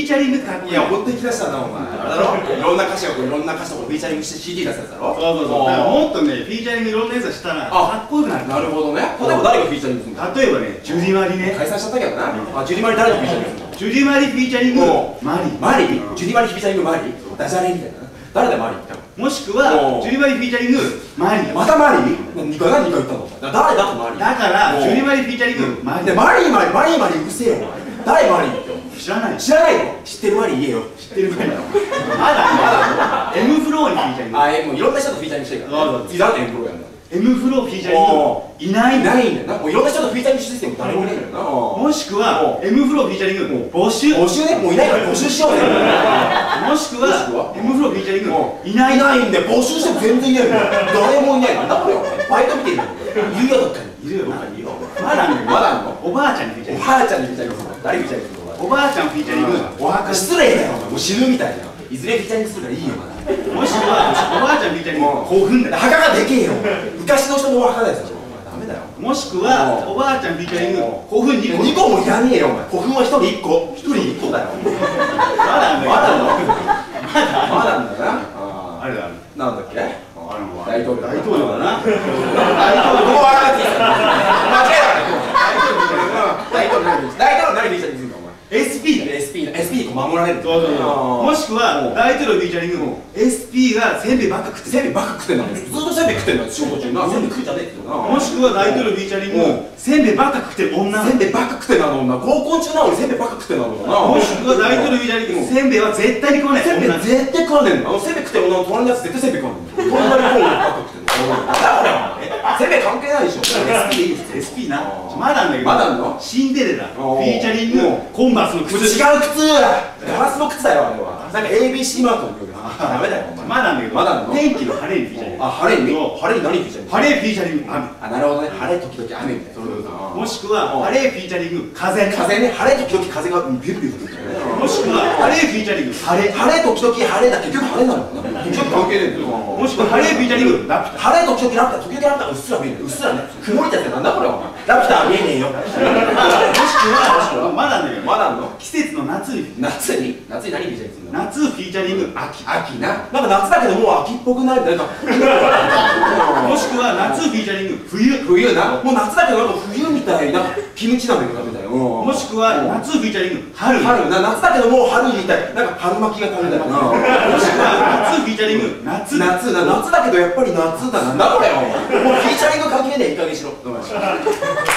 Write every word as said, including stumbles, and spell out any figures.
ーチャリングってかっこいい。 いや、ほんとに気出したな、お前。あれだろ、いろんな歌詞がこういろんな歌詞とかフィーチャリングして シーディー 出すやつだろ。 そうそうそう。だからもっとね、フィーチャリングいろんなやつしたらかっこよくなる。 なるほどね。例えば誰がフィーチャリングするの？ 例えばね、ジュディマリね。 解散しちゃったけどな。あ、ジュディマリ誰とフィーチャリングするの？ ジュディマリフィーチャリングマリ。 マリ？ジュディマリフィーチャリングマリ？ダジャレみたいな。誰だよマリって。 もしくはジュディマリフィーチャリングマリ。 またマリ？何回何回言ったの？誰だとマリ？ だからジュディマリフィーチャリングマリ。 でマリマリマリマリうるせえよ。誰マリって？ 知らない。 知らないの？知ってるマリ言えよ。 知ってるマリ。まだまだ M フローにフィーチャリング。 あ、もういろんな人とフィーチャリングしてるから。いらんね M フローやんの。 M フローフィーチャリングいないいないんだよな。もういろんな人とフィーチャリングしても誰もいないんだよな。 もしくは M フローフィーチャリング募集。 募集ね、もういないから募集しようぜ。 もしくは M フローフィーチャリングいないいないんで募集しても全然いないんだよ。誰もいないんだこれ。バイト見てるの。いるよどっかに。いるよどっかにいるよ。 まだあるの？ まだあるの？ おばあちゃんにフィーチャリング。 おばあちゃんにフィーチャリングするの？誰フィーチャリングするの？ おばあちゃんフィーチャリング。 お墓失礼だよ。もう死ぬみたいな。いずれフィーチャリングするからいいよまだ。 もしくはおばあちゃんフィーチャリング興奮だよ。 墓がでけえよ。昔の人のお墓だよ。ダメだよ。 もしくはおばあちゃんフィーチャリング興奮にこ。 にこもいらねえよお前。古墳はひとりいっこ。ひとりいっこだよ。 まだあるの？ まだあるの？ まだまだあるんだな。 あるある。 なんだっけ？ 大統領。大統領だな。 大統領。ここ笑っていいですか？間違えた。大統領何？大統領何フィーチャリングするのお前？エスピー だ。エスピー だ。エスピー に守られる。 そうそうそう。もしくは大統領フィーチャリング エスピー がせんべいばっか食ってせんべいばっか食ってんの。ずっとせんべい食ってんの仕事中な。せんべい食いじゃねえってな。 もしくは大統領フィーチャリングせんべいばっか食ってる女。 せんべいばっか食ってんの女。合コン中な俺せんべいばっか食ってんのな。 もしくは大統領フィーチャリングせんべいは絶対に食わない。 せんべい絶対食わねえの。せんべい食ってる女の隣のやつ絶対せんべい食わねえの。隣の方ばっか食ってんの。せんべい関係ないでしょ。エスピー でいいです。 エスピー な。まだあんだけど。 まだあんの？ シンデレラフィーチャリングコンバースの靴。 違う靴。ガラスの靴だよあれは。なんか エービーシー マートのような。ダメだよ。 まだあんだけど。 まだあんの？ 天気の晴れにフィーチャリング。 あ、晴れに？晴れに何フィーチャリング？ 晴れフィーチャリング雨。 あ、なるほどね。晴れ時々雨みたいな。 もしくは晴れフィーチャリング風。 風ね。晴れ時々風がビュッビュッビュッ。 もしくは晴れフィーチャリング晴れ。 晴れ時々晴れだ。結局晴れなのかな。結局関係ねえんだよ。 もしくは晴れフィーチャリングラピュタ。 晴れ時々ラピュタ。時々ラピュタうっすら見える。うっすらね。曇りちゃってなんだこれお前。ラピュタは見えねえよ。もしくはまだあんだけど。 まだあんの？ 季節の夏に。 夏に？夏に何フィーチャリングするの？ 夏フィーチャリング秋。 秋な。なんか夏だけどもう秋っぽくないみたいな。 もしくは夏フィーチャリング冬。 冬な。もう夏だけどなんか冬みたいな。キムチ鍋が食べたよ。 もしくは夏フィーチャリング春。 春な。夏だけどもう春みたい。なんか春巻きが食べたよな。 もしくは夏フィーチャリング夏。 夏な。夏だけどやっぱり夏だな。なんだこれよ。もうフィーチャリング関係ねえ。いい加減にしろ。